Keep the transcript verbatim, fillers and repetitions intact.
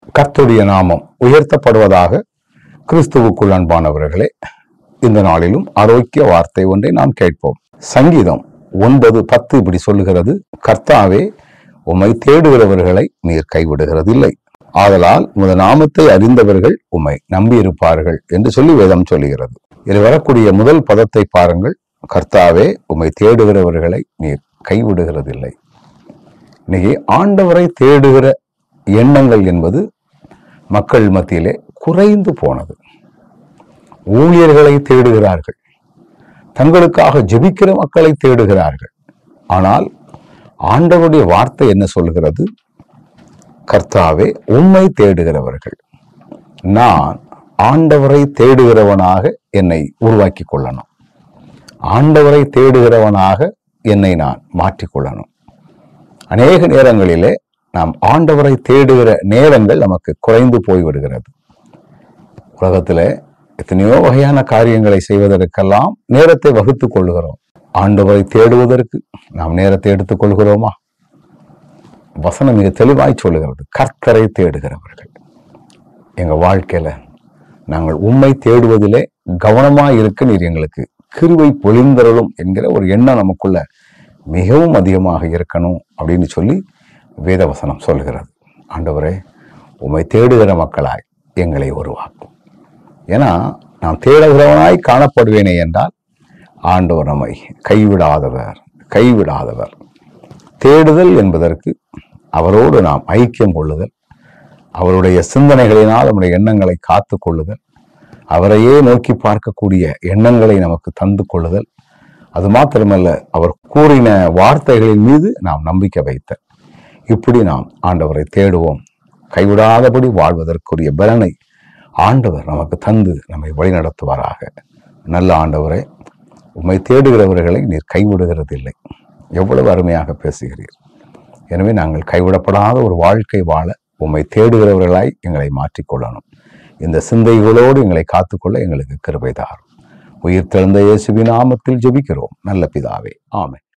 கர்த்தருடைய நாமம் உயர்த்தப்படுவதாக. கிறிஸ்துவுக்குள் அன்பானவர்களே, இந்த நாளிலும் ஆரோக்கிய வார்த்தை ஒன்றை நாம் கேட்போம். சங்கீதம் ஒன்பது பத்து இப்படி சொல்லுகிறது, கர்த்தாவே, உம்மை தேடுகிறவர்களை நீர் கைவிடுகிறதில்லை, ஆதலால் உமது நாமத்தை அறிந்தவர்கள் உம்மை நம்பியிருப்பார்கள் என்று சொல்லி வேதம் சொல்லுகிறது. இதில் வரக்கூடிய முதல் பதத்தை பாருங்கள், கர்த்தாவே, உம்மை தேடுகிறவர்களை நீர் கைவிடுகிறதில்லை. இன்னைக்கு ஆண்டவரை தேடுகிற எண்ணங்கள் என்பது மக்கள் மத்தியிலே குறைந்து போனது. ஊழியர்களை தேடுகிறார்கள், தங்களுக்காக ஜெபிக்கிற மக்களை தேடுகிறார்கள். ஆனால் ஆண்டவருடைய வார்த்தை என்ன சொல்கிறது? கர்த்தாவே, உம்மை தேடுகிறவர்கள், நான் ஆண்டவரை தேடுகிறவனாக என்னை உருவாக்கி கொள்ளணும், ஆண்டவரை தேடுகிறவனாக என்னை நான் மாற்றிக்கொள்ளணும். அநேக நேரங்களிலே நாம் ஆண்டவரை தேடுகிற நேரங்கள் நமக்கு குறைந்து போய்விடுகிறது. உலகத்தில் எத்தனையோ வகையான காரியங்களை செய்வதற்கெல்லாம் நேரத்தை வகுத்துக் கொள்கிறோம். ஆண்டவரை தேடுவதற்கு நாம் நேரத்தை எடுத்துக் கொள்கிறோமா? வசனம் மிக தெளிவாய் சொல்லுகிறது, கர்த்தரை தேடுகிறவர்கள். எங்க வாழ்க்கையில நாங்கள் உம்மை தேடுவதிலே கவனமாய் இருக்க நீர் எங்களுக்கு கிருபை பொழிந்தருளும் என்கிற ஒரு எண்ணம் நமக்குள்ள மிகவும் அதிகமாக இருக்கணும் அப்படின்னு சொல்லி வேதவசனம் சொல்கிறது. ஆண்டவரே, உம்மை தேடுகிற மக்களாய் எங்களை உருவாக்கும். ஏன்னா நாம் தேடுகிறவனாய் காணப்படுவேனே என்றால் ஆண்டவர் நம்மை கைவிடாதவர் கைவிடாதவர். தேடுதல் என்பதற்கு அவரோடு நாம் ஐக்கியம் கொள்ளுதல், அவருடைய சிந்தனைகளினால் நம்முடைய எண்ணங்களை காத்து கொள்ளுதல், அவரையே நோக்கி பார்க்கக்கூடிய எண்ணங்களை நமக்கு தந்து கொள்ளுதல். அது மாத்திரமல்ல, அவர் கூறின வார்த்தைகளின் மீது நாம் நம்பிக்கை வைத்த, இப்படி நாம் ஆண்டவரை தேடுவோம். கைவிடாதபடி வாழ்வதற்குரிய பலனை ஆண்டவர் நமக்கு தந்து நம்மை வழிநடத்துவாராக. நல்ல ஆண்டவரை, உம்மை தேடுகிறவர்களை நீர் கைவிடுகிறதில்லை. எவ்வளவு அருமையாக பேசுகிறீர். எனவே நாங்கள் கைவிடப்படாத ஒரு வாழ்க்கை வாழ உம்மை தேடுகிறவர்களாய் எங்களை மாற்றிக்கொள்ளணும். இந்த சிந்தைகளோடு எங்களை காத்துக்கொள்ள எங்களுக்கு கிருபை தாரும். உயிர் தெழுந்த இயேசுவின் நாமத்தில் ஜெபிக்கிறோம் நல்ல பிதாவே, ஆமென்.